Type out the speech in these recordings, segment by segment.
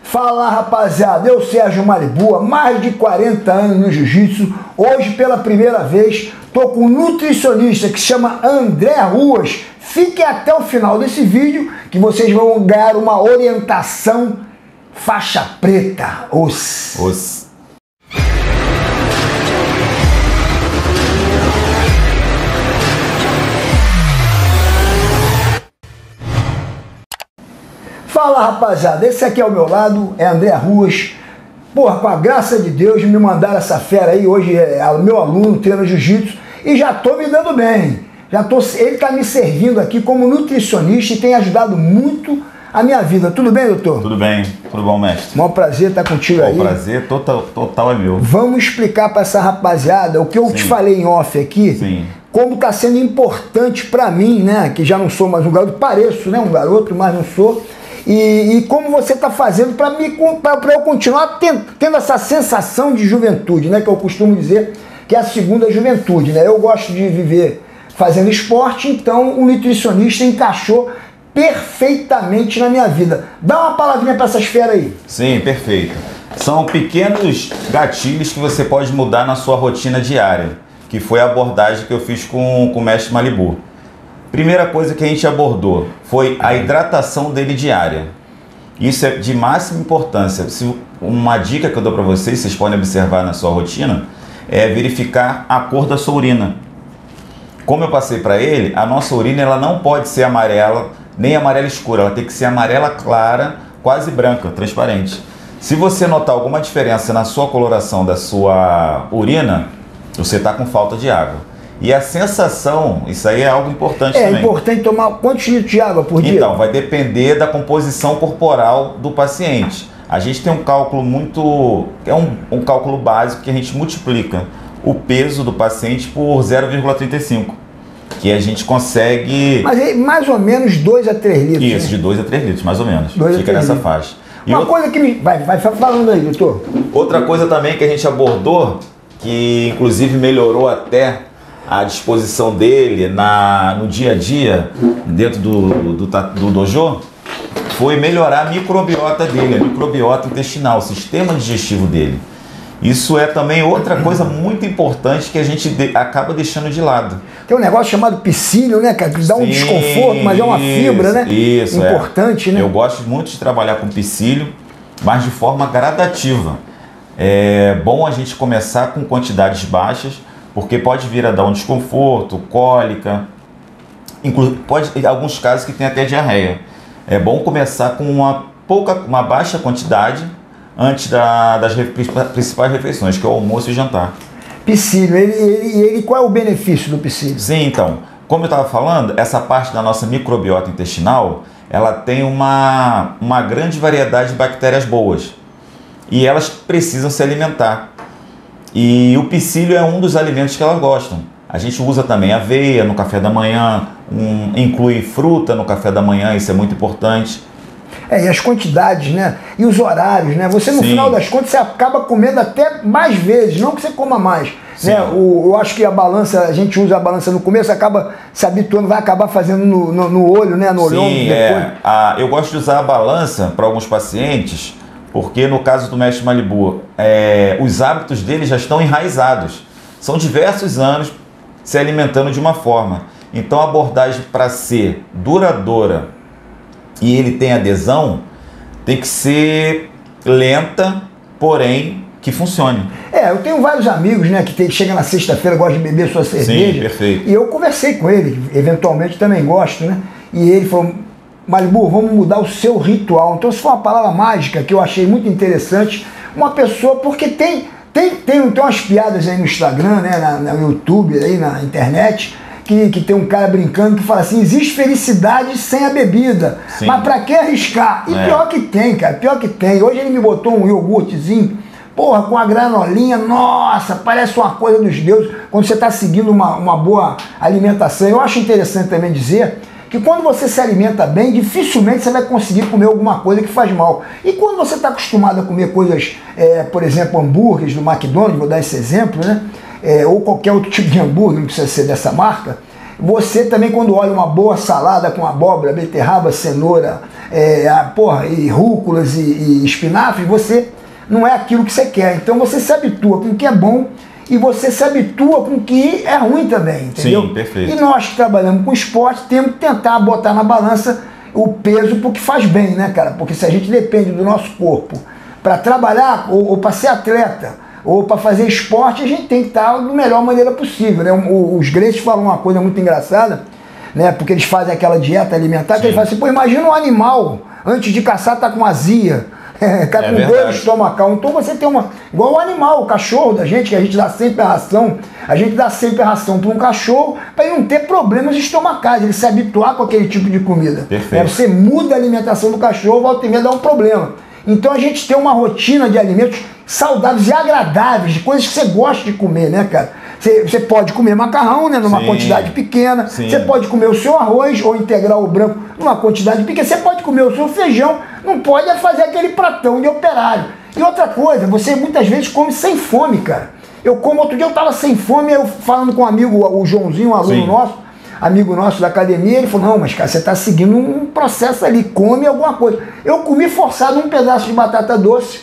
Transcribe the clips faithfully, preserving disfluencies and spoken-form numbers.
Fala, rapaziada, eu Sérgio Malibu, há mais de quarenta anos no jiu-jitsu. Hoje, pela primeira vez, tô com um nutricionista que se chama André Ruas. Fiquem até o final desse vídeo que vocês vão ganhar uma orientação faixa preta. Os. Os. Fala, rapaziada, esse aqui ao meu lado é André Ruas. Porra, com a graça de Deus me mandaram essa fera aí. Hoje é meu aluno, treina jiu-jitsu e já tô me dando bem. Já tô, ele tá me servindo aqui como nutricionista e tem ajudado muito a minha vida. Tudo bem, doutor? Tudo bem, tudo bom, mestre? Maior prazer estar contigo aí. O prazer total, total é meu. Vamos explicar para essa rapaziada o que eu Sim. te falei em off aqui. Sim. Como está sendo importante para mim, né? Que já não sou mais um garoto, pareço, né? Um garoto, mas não sou. E, e como você está fazendo para eu continuar tendo, tendo essa sensação de juventude, né? Que eu costumo dizer que é a segunda juventude, né? Eu gosto de viver fazendo esporte, então o nutricionista encaixou perfeitamente na minha vida. Dá uma palavrinha para essas feras aí. Sim, perfeito. São pequenos gatilhos que você pode mudar na sua rotina diária, que foi a abordagem que eu fiz com, com o mestre Malibu. Primeira coisa que a gente abordou foi a hidratação dele diária. Isso é de máxima importância. Se uma dica que eu dou para vocês, vocês podem observar na sua rotina, é verificar a cor da sua urina. Como eu passei para ele, a nossa urina ela não pode ser amarela, nem amarela escura, ela tem que ser amarela clara, quase branca, transparente. Se você notar alguma diferença na sua coloração da sua urina, você está com falta de água. E a sensação, isso aí é algo importante é, também. É importante tomar quantos litros de água por dia? Então, vai depender da composição corporal do paciente. A gente tem um cálculo muito... é um, um cálculo básico que a gente multiplica o peso do paciente por zero vírgula trinta e cinco. Que a gente consegue... Mas é mais ou menos dois a três litros. Isso, né? de dois a três litros, mais ou menos. dois Fica nessa faixa. E Uma outra... coisa que me... Vai, vai falando aí, doutor. Outra coisa também que a gente abordou, que inclusive melhorou até a disposição dele na, no dia a dia, dentro do, do, do dojo, foi melhorar a microbiota dele, a microbiota intestinal, o sistema digestivo dele. Isso é também outra coisa muito importante que a gente de, acaba deixando de lado. Tem um negócio chamado psyllium, né, cara? Que dá Sim, um desconforto, mas é uma fibra, né? Isso, importante, é. né? Eu gosto muito de trabalhar com psyllium, mas de forma gradativa. É bom a gente começar com quantidades baixas, porque pode vir a dar um desconforto, cólica, inclu pode em alguns casos que tem até diarreia. É bom começar com uma pouca, uma baixa quantidade antes da, das principais refeições, que é o almoço e jantar. Psyllium, ele, ele, ele, qual é o benefício do psyllium? Sim, então, como eu estava falando, essa parte da nossa microbiota intestinal, ela tem uma, uma grande variedade de bactérias boas e elas precisam se alimentar. E o psyllium é um dos alimentos que elas gostam. A gente usa também aveia no café da manhã, um, inclui fruta no café da manhã, isso é muito importante. É, e as quantidades, né? E os horários, né? Você, no Sim. final das contas, você acaba comendo até mais vezes, não que você coma mais. Né? O, eu acho que a balança, a gente usa a balança no começo, acaba se habituando, vai acabar fazendo no, no, no olho, né? No olhão depois. É. A, eu gosto de usar a balança para alguns pacientes, porque no caso do mestre Malibu, é, os hábitos dele já estão enraizados. São diversos anos se alimentando de uma forma. Então a abordagem para ser duradoura e ele tem adesão, tem que ser lenta, porém que funcione. É, eu tenho vários amigos, né, que tem, chega na sexta-feira, gosta de beber sua cerveja. Sim, perfeito. E eu conversei com ele, eventualmente também gosto, né? E ele falou: Malibu, vamos mudar o seu ritual. Então, isso foi uma palavra mágica que eu achei muito interessante. Uma pessoa, porque tem, tem, tem, tem umas piadas aí no Instagram, né, na, no YouTube, aí na internet, que, que tem um cara brincando que fala assim: existe felicidade sem a bebida. Sim. Mas pra que arriscar? E é. pior que tem, cara, pior que tem. Hoje ele me botou um iogurtezinho, porra, com a granolinha, nossa, parece uma coisa dos deuses, quando você está seguindo uma, uma boa alimentação. Eu acho interessante também dizer que quando você se alimenta bem, dificilmente você vai conseguir comer alguma coisa que faz mal. E quando você está acostumado a comer coisas, é, por exemplo, hambúrgueres do McDonald's, vou dar esse exemplo, né? É, ou qualquer outro tipo de hambúrguer, não precisa ser dessa marca, você também, quando olha uma boa salada com abóbora, beterraba, cenoura, é, a, porra, e rúculas e, e espinafre, você não é aquilo que você quer. Então você se habitua com o que é bom e você se habitua com o que é ruim também, entendeu? Sim, perfeito. E nós que trabalhamos com esporte temos que tentar botar na balança o peso porque faz bem, né, cara? Porque se a gente depende do nosso corpo para trabalhar ou, ou para ser atleta ou para fazer esporte, a gente tem que estar da melhor maneira possível, né? Os gregos falam uma coisa muito engraçada, né? Porque eles fazem aquela dieta alimentar, Sim. que eles falam assim, pô, imagina um animal, antes de caçar, tá com azia, é, tá com dor estomacal. Então você tem uma... Igual o animal, o cachorro da gente, que a gente dá sempre a ração, a gente dá sempre a ração para um cachorro para ele não ter problemas estomacais, ele se habituar com aquele tipo de comida. Perfeito. É, você muda a alimentação do cachorro, volta e meia dá um problema. Então a gente tem uma rotina de alimentos saudáveis e agradáveis, de coisas que você gosta de comer, né, cara? Você, você pode comer macarrão, né, numa Sim. quantidade pequena. Sim. Você pode comer o seu arroz ou integral ou branco numa quantidade pequena. Você pode comer o seu feijão, não pode fazer aquele pratão de operário. E outra coisa, você muitas vezes come sem fome, cara. Eu como, outro dia eu tava sem fome, eu falando com um amigo, o Joãozinho, um aluno Sim. nosso, amigo nosso da academia, ele falou, não, mas cara, você está seguindo um processo ali, come alguma coisa. Eu comi forçado um pedaço de batata doce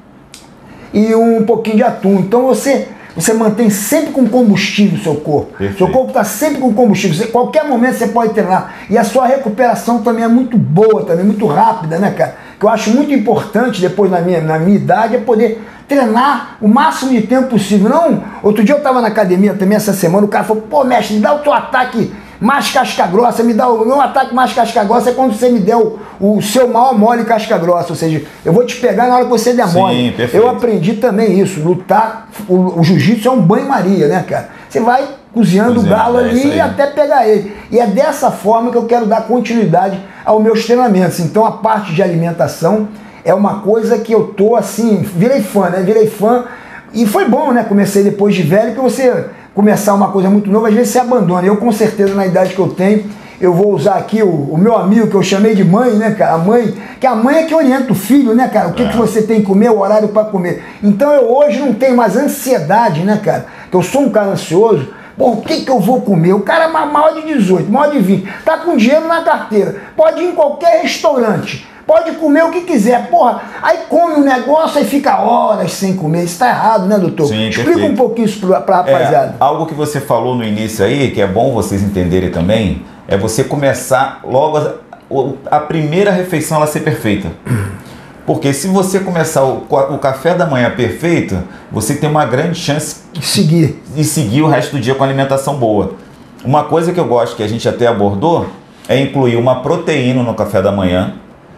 e um pouquinho de atum. Então você, você mantém sempre com combustível o seu corpo. Perfeito. Seu corpo está sempre com combustível. Você, qualquer momento você pode treinar. E a sua recuperação também é muito boa, também muito rápida, né, cara? Que eu acho muito importante, depois na minha, na minha idade, é poder treinar o máximo de tempo possível. Não, outro dia eu estava na academia também essa semana, o cara falou, pô, mestre, me dá o teu ataque mais casca grossa, me dá o meu ataque mais casca grossa é quando você me der o, o seu maior mole casca grossa, ou seja, eu vou te pegar na hora que você der mole. Eu aprendi também isso, lutar, o, o jiu-jitsu é um banho-maria, né, cara? Você vai cozinhando o galo é ali até pegar ele. E é dessa forma que eu quero dar continuidade aos meus treinamentos. Então a parte de alimentação é uma coisa que eu tô assim, virei fã, né? Virei fã e foi bom, né? Comecei depois de velho, que você começar uma coisa muito nova, às vezes você abandona. Eu com certeza na idade que eu tenho, eu vou usar aqui o, o meu amigo que eu chamei de mãe, né, cara? A mãe, que a mãe é que orienta o filho, né, cara? O que, é. que você tem que comer, o horário para comer. Então eu hoje não tenho mais ansiedade, né, cara? Que eu sou um cara ansioso. Pô, o que, que eu vou comer? O cara é maior de dezoito, maior de vinte, tá com dinheiro na carteira, pode ir em qualquer restaurante, pode comer o que quiser, porra, aí come um negócio e fica horas sem comer, isso tá errado, né, doutor? Sim, explica perfeito. um pouquinho isso pra, pra rapaziada. É, algo que você falou no início aí, que é bom vocês entenderem também, é você começar logo, a, a primeira refeição ela ser perfeita. Porque se você começar o, o café da manhã perfeito, você tem uma grande chance de seguir. de seguir o resto do dia com alimentação boa. Uma coisa que eu gosto, que a gente até abordou, é incluir uma proteína no café da manhã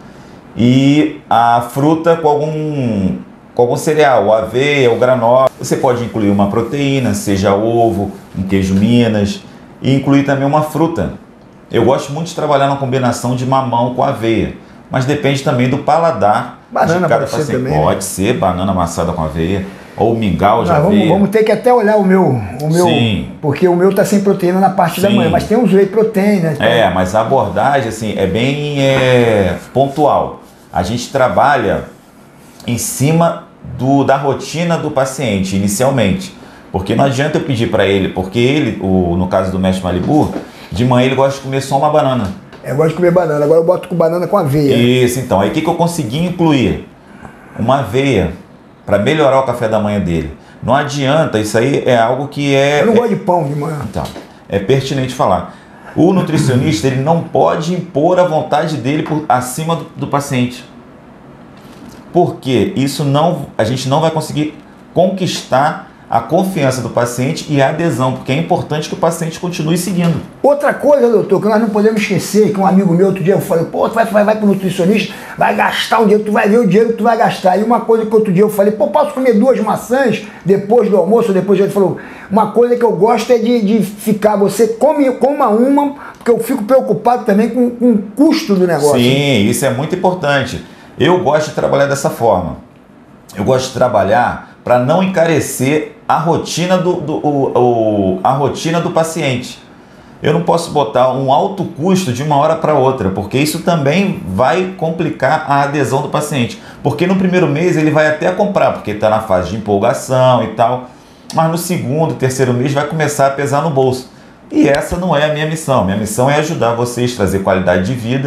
e a fruta com algum, com algum cereal, o aveia, o granola. Você pode incluir uma proteína, seja ovo, um queijo Minas, e incluir também uma fruta. Eu gosto muito de trabalhar na combinação de mamão com aveia, mas depende também do paladar. Banana de cada pode ser paciente. também, Pode né? ser banana amassada com aveia, ou mingau de Não, aveia. Vamos, vamos ter que até olhar o meu, o meu Sim. porque o meu tá sem proteína na parte Sim. da manhã, mas tem uns whey protein, né? Então... É, mas a abordagem assim, é bem é, pontual. A gente trabalha em cima do, da rotina do paciente, inicialmente. Porque não adianta eu pedir para ele, porque ele, o, no caso do mestre Malibu, de manhã ele gosta de comer só uma banana. Eu gosto de comer banana, agora eu boto com banana com aveia. Isso, então. Aí o que, que eu consegui incluir? Uma aveia para melhorar o café da manhã dele. Não adianta, isso aí é algo que é... Eu não é, gosto de pão de manhã. Então, é pertinente falar. O nutricionista, ele não pode impor a vontade dele por acima do, do paciente. Porque isso não, a gente não vai conseguir conquistar a confiança do paciente e a adesão, porque é importante que o paciente continue seguindo. Outra coisa, doutor, que nós não podemos esquecer, que um amigo meu outro dia eu falei, pô, tu vai, vai, vai pro nutricionista, vai gastar um dinheiro, tu vai ver o dinheiro que tu vai gastar. E uma coisa que outro dia eu falei, pô, posso comer duas maçãs depois do almoço, depois ele falou, uma coisa que eu gosto é de, de ficar, você come, coma uma, porque eu fico preocupado também com, com o custo do negócio. Sim, isso é muito importante. Eu gosto de trabalhar dessa forma. Eu gosto de trabalhar para não encarecer a rotina do, do, o, o, a rotina do paciente. Eu não posso botar um alto custo de uma hora para outra, porque isso também vai complicar a adesão do paciente. Porque no primeiro mês ele vai até comprar, porque está na fase de empolgação e tal, mas no segundo, terceiro mês vai começar a pesar no bolso. E essa não é a minha missão. Minha missão é ajudar vocês a trazer qualidade de vida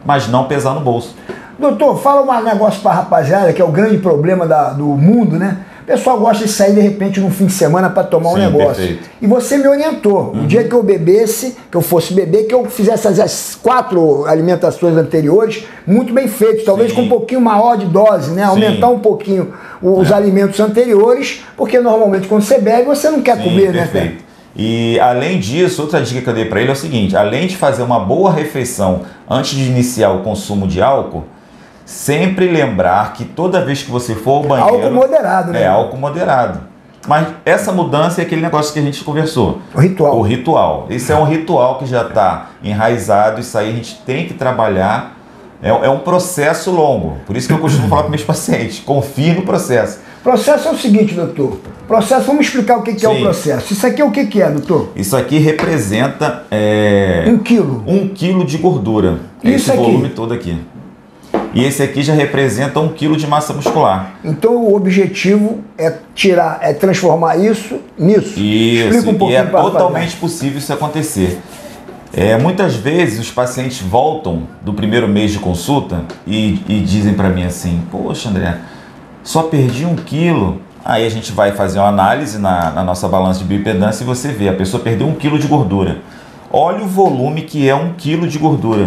mas não pesar no bolso. Doutor, fala um negócio para a rapaziada, que é o grande problema da, do mundo, né? O pessoal gosta de sair de repente num fim de semana para tomar Sim, um negócio. Perfeito. E você me orientou. Uhum. O dia que eu bebesse, que eu fosse beber, que eu fizesse as quatro alimentações anteriores, muito bem feito, talvez Sim. com um pouquinho maior de dose, né? Aumentar Sim. um pouquinho os é. alimentos anteriores, porque normalmente quando você bebe, você não quer Sim, comer, perfeito. né? Cara? E além disso, outra dica que eu dei para ele é o seguinte: além de fazer uma boa refeição antes de iniciar o consumo de álcool, sempre lembrar que toda vez que você for ao banheiro... Álcool moderado, né? É, álcool moderado. Mas essa mudança é aquele negócio que a gente conversou. O ritual. O ritual. Esse é um ritual que já está enraizado, isso aí a gente tem que trabalhar. É, é um processo longo. Por isso que eu costumo falar para meus pacientes, confie no processo. O processo é o seguinte, doutor. Processo, vamos explicar o que, que é o processo. Isso aqui é o que, que é, doutor? Isso aqui representa... É, um quilo. Um quilo de gordura. Isso esse aqui. volume todo aqui. E esse aqui já representa um quilo de massa muscular. Então o objetivo é tirar, é transformar isso nisso. Isso, Explica um pouquinho e é totalmente fazer. possível isso acontecer. É, muitas vezes os pacientes voltam do primeiro mês de consulta e, e dizem para mim assim, poxa André, só perdi um quilo. Aí a gente vai fazer uma análise na, na nossa balança de bioimpedância e você vê, a pessoa perdeu um quilo de gordura. Olha o volume que é um quilo de gordura.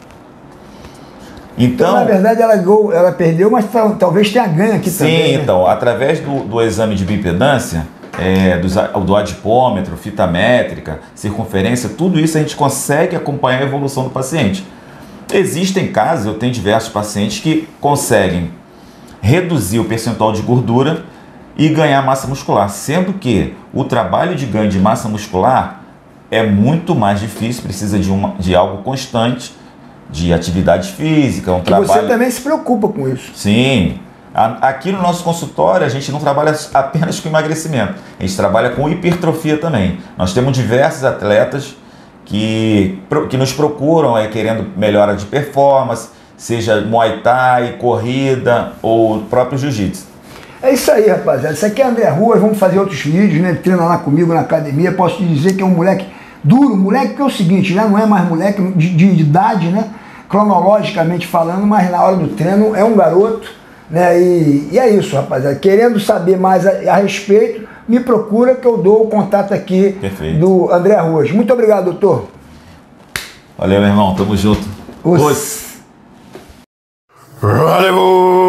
Então, então, na verdade, ela, ela perdeu, mas talvez tenha ganho aqui sim, também. Sim, né? Então, através do, do exame de bioimpedância, é, do, do adipômetro, fita métrica, circunferência, tudo isso a gente consegue acompanhar a evolução do paciente. Existem casos, eu tenho diversos pacientes que conseguem reduzir o percentual de gordura e ganhar massa muscular, sendo que o trabalho de ganho de massa muscular é muito mais difícil, precisa de, uma, de algo constante, de atividade física, um que trabalho... Você também se preocupa com isso. Sim. Aqui no nosso consultório a gente não trabalha apenas com emagrecimento, a gente trabalha com hipertrofia também. Nós temos diversos atletas que, que nos procuram é, querendo melhora de performance, seja Muay Thai, corrida ou o próprio Jiu-Jitsu. É isso aí, rapaziada. Isso aqui é André Ruas, vamos fazer outros vídeos, né? Treina lá comigo na academia. Posso te dizer que é um moleque duro, moleque que é o seguinte, já não é mais moleque de, de, de idade, né? Cronologicamente falando, mas na hora do treino é um garoto, né? E, e é isso, rapaziada. Querendo saber mais a, a respeito, me procura que eu dou o contato aqui Perfeito. do André Ruas. Muito obrigado, doutor. Valeu, meu irmão. Tamo junto. Os... Valeu!